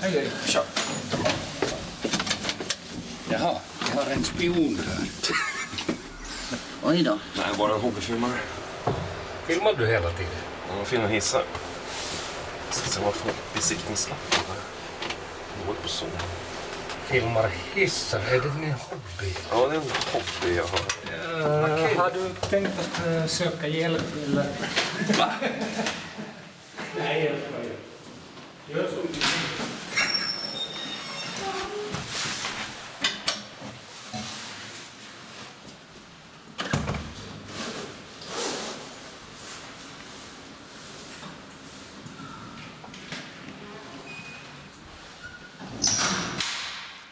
Hej. Tja. Jaha, jag har en spion här. Oj då. Nej, bara en hobbyfilmare. Filmar du hela tiden? Jag filmar hissar. Ska se vad jag får besiktningslappar här. Dåligt på så. Filmar hissar, är det din hobby? Ja, det är en hobby jag har. Har du tänkt att söka hjälp eller? Va? Nej, jag skojar. Gör som du